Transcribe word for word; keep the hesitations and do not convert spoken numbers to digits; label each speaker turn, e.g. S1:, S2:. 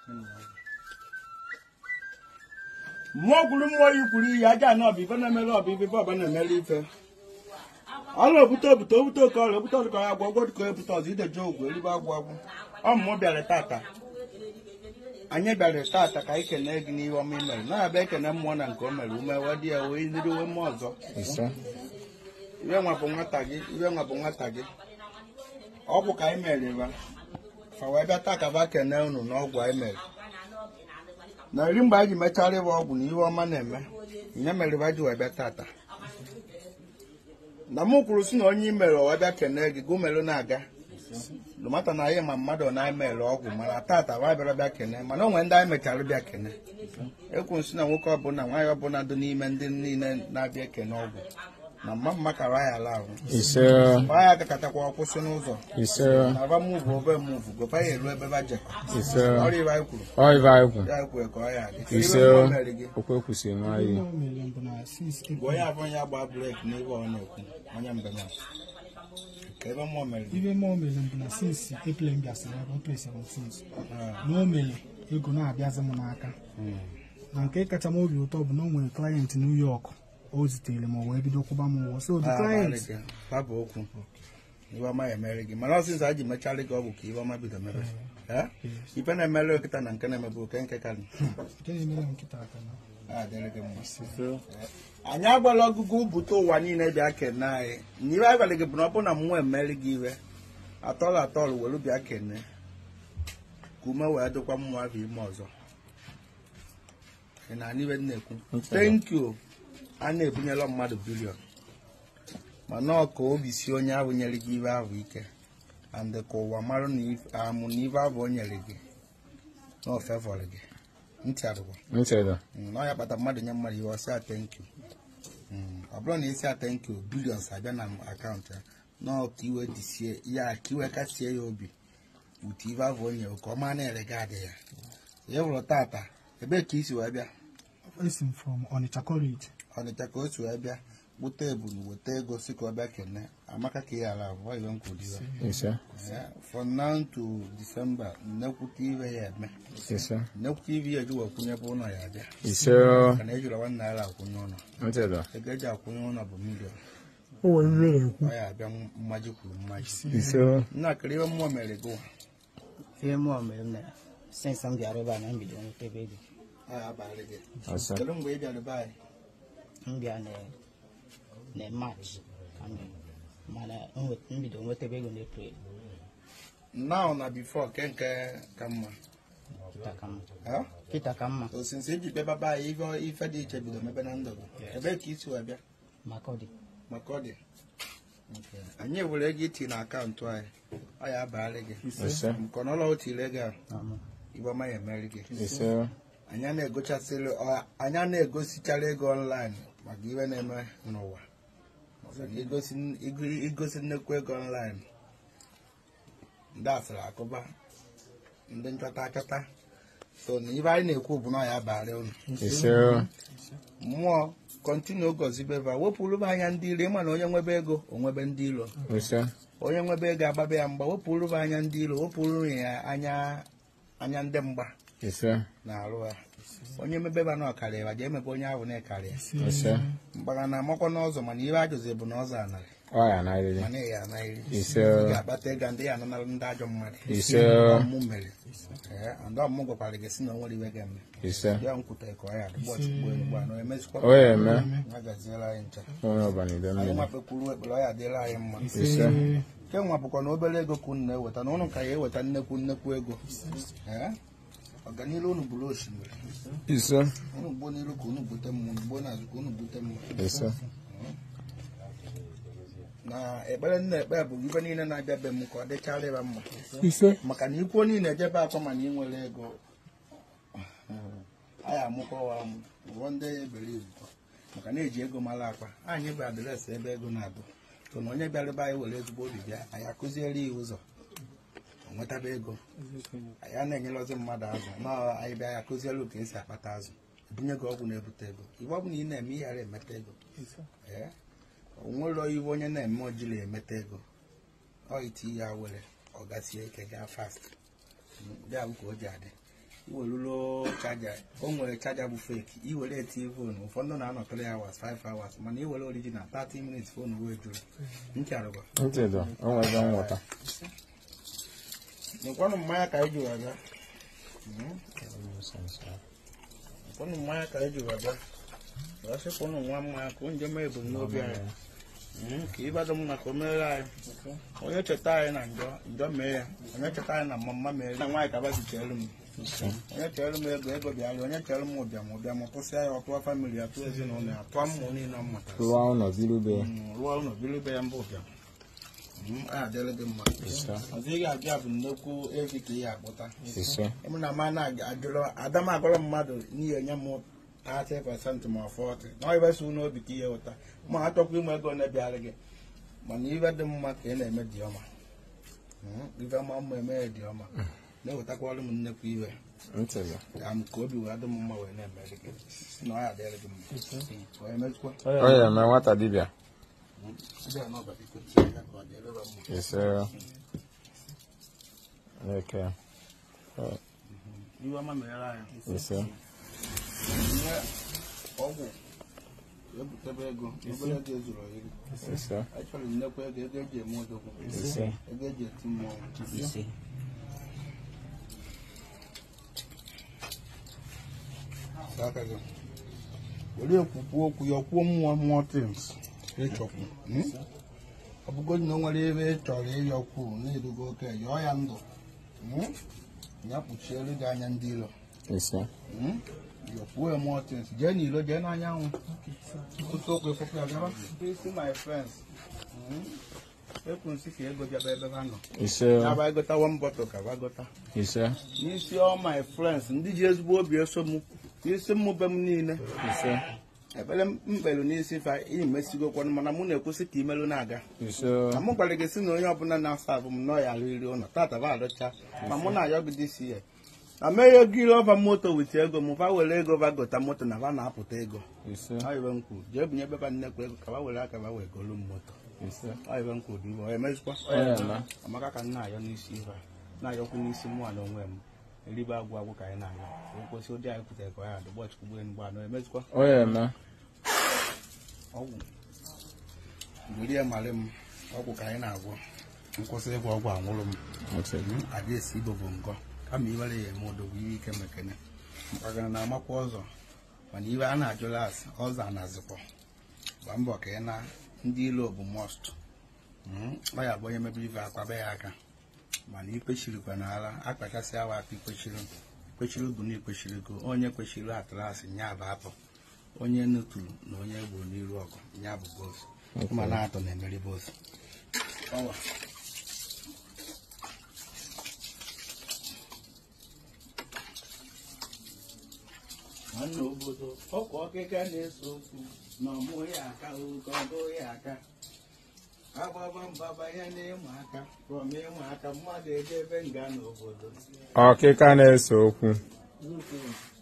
S1: Mogulu moyi kuri ya ja na bi bana melo obi bi baba na melo ife. Alo buto buto buto ko lo buto ko ya gwo gwo ko buto zi de jogu eri ba gwo gwo. O mo biale tata. Anye biale tata ka ike na egi ni wo mi mere. Na be ke na mo na nke o mere ume wadi e we ndi we mo ozo.
S2: Isa.
S1: Iwe nwa bụ nwata gị, iwe nwa bụ nwata gị. Ọgwụ ka anyị mere ba. Fa wee bịa taa ka ba kene unu n'ọgwụ anyị mere. Na iri mgbe anyị mechara ịwa ọgwụ na ihe ọma na-eme, nye mere ba ji wee bịa tata. Na mụ kwuru si na onye imere wee bịa kene gị, gụ mere na-aga. Lụmata na anyị ma mmadụ na anyị mere ọgwụ, mana tata wa bịara bịa kene, mana o nwere ndị anyị mechara bịa kene. Ekwu nsi na nwoke ọbụla, nwaanyị ọbụla dị n'ime ndị niile na-abịa kene ọgwụ. Na mama ka raya la.
S2: Ise.
S1: Raya ka katakwa akwụsị n'ụzọ.
S2: Ise.
S1: Na ba move obe move go pa elu ebe ba jekọ.
S2: Ise.
S1: Ori ba ikwu.
S2: Oi ba ikwu.
S1: Ya ikwu ko ya dị.
S2: Ise. Okwe kwusi ma yi.
S1: Go ya bon ya gba break n'ebe ọ na-ekwu. Onye mbe na. Kebe mo mere.
S3: Ibe mo mere mbụ na since April mbịasara ebe April seventeen. No mere ego na-abịazi m n'aka. Na nke kacha m obi ụtọ bụ na o nwere client New York. O zitere ma wee bido kwụba m ụgwọ. So the client
S1: papa okwu iwe ọma ya mere gị mana ọsịsọ a ji mecharị gị ọgwụ ka iwe ọma bido mere ife na-emere okịta na nke na-emebu oke nke karị anyị agbala ọgụgụ bute ụwa niile bịa kene anyị na iwe agwara gị bụ na ọ bụ na mmụọ emeri gị iwe atọlụ atọlụ were bịa kene ka ume wee dịkwa mmụọ afọ ime ọzọ ị na iwe na-ekwu thank you. A na-ebunyela mmadụ bilion mana ọka obi si onye ahụ nyere gị ibe ahụ ike and ka ụwa mara na amụ na ibe ahụ o nyere gị na ofevọrọ gị ntị adịgwa na ọ ya kpata mmadụ nye mmadụ ihe ọsị a thank you. Ọ bụrụ na isi a thank you billions abịa na akaụntụ ya na ọka iwe disie ya ka iwe kasie ya obi utu ibe ahụ o nyere ka ọ maa na-ere gị adị ya ya wụrụ tata ebe ka isi wee bịa
S3: from Onitsha College.
S1: Ọnịcha ka otu wee bịa gbute ebulu weta ego si ka ọ bịa kene amaka ka ihe ala abụọ iwe nkwudiwe from now to December nnekwute iwe ya eme nnekwute iwe ya eji wekwunye bụ ụlọ ya abịa ka na ejiri nwanne naira akwụnye ụlọ ego eji akwụnye ụlọ bụ milion ọ ya abịa mmaji kwuru mmaji nnakịrị iwe mmụọ mere gị
S4: ihe mmụọ mere m na since m bịara ebe a na mbido nweta ebe ego
S1: ọ ya abalị gị kedu mgbe ị bịara ebe anyị
S4: mbịa na March mana mbido nwetebe ego na April.
S1: Now na before ke nke ka mma
S4: kita ka mma
S1: o since eji bịa baba ife ife dị iche bido mebe na ndụ ebe ka isi wee bịa
S4: Makọdị
S1: Makọdị anyị were ego iti na akaụntụ anyị ọ ya abalị gị nke n'ụlọ otu ile gị igbe ọma ya emeri gị anya na-egochasịrị anya na-egosichara ego online maka iwe na-eme n'ụwa igosi nnekwu ego online ndị asịrị akụba ndị nchọta achọta so na ibe anyị na-ekwu bụ na ya bara unu mmụọ kọntinu gozibeba wepụrụ anya ndị iro ịma na onye nwebe ego onwebe ndị iro onye nwebe ego agbabe ya mgba wepụrụ anya ndị iro wepụrụ ya anya anya ndị mgba na-arụ ya onye mebeba na ọkarị ya ga emebe onye ahụ na-ekarị ya mgbara na amakwa n'ọzọ mana ihe ajụzi bụ na ọzọ anarị mana ya anaghịrị ga-akpata ego ndị ya ananara ndị ajọ mmadụ ọmụ mere ndị ọmụ gwakwara gị si na onwere iwe ga-eme ya nkwuta ka ọ ya adịgbọchị ugbo na emezikwa agaziela anyị ncha anyị nwakpekwuru ekpere ọ ya adịla anyị mma nke nwa bụkwa na obere ego ka unu na-eweta na ụnụ ka ya eweta nnekwu nnekwu ego ọganilu unu bụrụ osimiri unu gbuo n'iru ka unu bute mmụọ gbuo n'azụ ka unu bute mmụọ na ekpere nna ekpe bụ ibe niile na-abịa be m ka ọ dịchara ịba mma maka na ikwuo niile ejebe akwa mana ị nwere ego anyị amụkọwa m ụgwọ ndị ebere ibu maka na-eji ego mara akwa anyị bụ adreesị ebe ego na-adụ so na onye bịara ebe anyị were ezigbo obi bịa anyị akụziere ya ụzọ o nwetaba ego anyị a na-enyelọzi mmadụ azụ na anyị bịa ya akụziere ka esi akpata azụ ebunye gị ọgwụ na-ebute ego iwe ọ bụ na ị na-eme ihe ghara emeta ego onwere iwe onye na-eme ojiri emeta ego ọ iti ya were ọ gasie ike gaa fast bịa bụ ka o ji adị iwelulo chaja o nwere chaja bụ fake iwere etinye fonu ụfọdụ na-anọ three hours five hours mana iwere original thirty minutes fonu wee juru ncharụba
S2: Nchedo, o nwere nghọta.
S1: nekwanụ mmanya ka anyị juru abịa nekwanụ mmanya ka anyị juru abịa ọsịkwanụ nwa mmanya ka onye mee ebumnobi anyị ka ịbado m maka omere anyị onye cheta anyị na njọ njọ mee ya onye cheta anyị na mma mere na nwaanyị ka bazichelu m onye chere m ego ego bịara onye chere m ụbịam ụbịam kwụsị ya ọtụọ famili atụ ezinụlọ ya atụọ mmụ niile ọ mụtara
S2: Rụọ ụlọ bilube.
S1: rụọ ụlọ bilube ya mbụ ụbịam a adịrị gị mma ọzọ ị ga-abịa bụ nnekwu evi ka ị ga-akpụta ịmụ na ma na-ajụrụ ada m agọrọ mmadụ n'ihi enye m thirty percent ma forty na ibesi n'obi ka ihe ụta ma achọkwa ịmụ ego na-ebịara gị mana ibe dị mma ka ị na-eme dị ọma ibe ma mma eme dị ọma na-ewetakwara m nnekwu iwe ka m ka obi wee dị m mma wee na-eme gị na ọ ya adịrị gị mma wee mezikwa
S2: O ya eme nwata dibịa. Ise. Eke.
S1: iwe ọma mere anyị
S2: Ise.
S1: nye ọgwụ ebutebe ego obere ego ezuru iri
S2: Ise.
S1: achọrọ m nnekwu ego ego eji eme odogwu
S2: Ise.
S1: ego eji eti mmọnwụ
S4: ise
S1: aka gị were ekwukwu okwu ya kwuo mmụọ mmụọ tins ịchọkwu ọ bụgodị na o nwere ebe ị chọrọ ịyọkwu na-erugo oke yọọ ya ndụ ya kpuchiere gị anya ndị ilo
S2: Ise.
S1: yọkwuo ya mmụọ tins jee n'ilo jee n'anyanwụ otu okwu efopụ ya gaba isi my friends ekwu nsị ka ego bịaba ebe ha nọ
S2: Ise.
S1: ya ba egota one bottle ka ba gota
S2: Ise.
S1: n'isi all my friends ndị ji ezigbo obi eso m n'isi mmụbe m niile
S2: Ise.
S1: ekpere mkpelu n'isi fa imesigokwanu mana mụ na-ekwusị ka imelụ na-aga
S2: Ise.
S1: na mụ gwara gị sị na onye ọbụla na-asa abụ m nọ ya alụ iri ụlọ tata ba alụcha ma mụ na ayọ gị dịsi ya na mee ego iri ọba moto wit ego m fa were ego ba gota moto na ba na-apụta ego
S2: Ise.
S1: ibe m kwuru jee binye beba nnekwu ego ka ba were aka ba wee golu m moto
S2: Ise.
S1: ibe m kwuru ibe ọ emezikwa
S2: O ya eme.
S1: amaka ka m na-ayọ n'isi ife na-ayọkwu n'isi mụ na onwe m eribe agwụ agwụ ka anyị na-ayọ okwesị ụdị anyị kwutere ka ọ ya adụ gbọchukwu gbe mgbe anọ emezikwa
S2: O ya eme.
S1: ọgwụ were ya marị m ọgwụ ka anyị na-agwọ nkwụsị ịgwọ ọgwụ anwụrụ m adị esi igbo bụ nkọ kama iwere ya eme odogwu ihe ike mekene mkpagara na amakwa ọzọ mana iwe a na-ajụla asị ọzọ anazikwa gba mbọ ka ị na ndị ilo bụ mọst ọ ya bụ onye mebiri ife akwaba ya aka mana ikpechirikwa n'ala akpachasị awa aka ikpechiri ikpechiri bụ na ikpechiri go onye kwechiri atụlasị nya bụ apụ onye nuturu na onye gburu n'iru ọgụ ya bụ bos ma na-atọ na-emeri bos nwanne obodo ọkwa ọkịka na-eso okwu na ọmụ ya aka oge ọdụ ya aka agbaba mbaba ya na-ịma aka rọm ịma aka mmadụ eje ebe nga n'obodo
S2: Ọkịka na-ese okwu.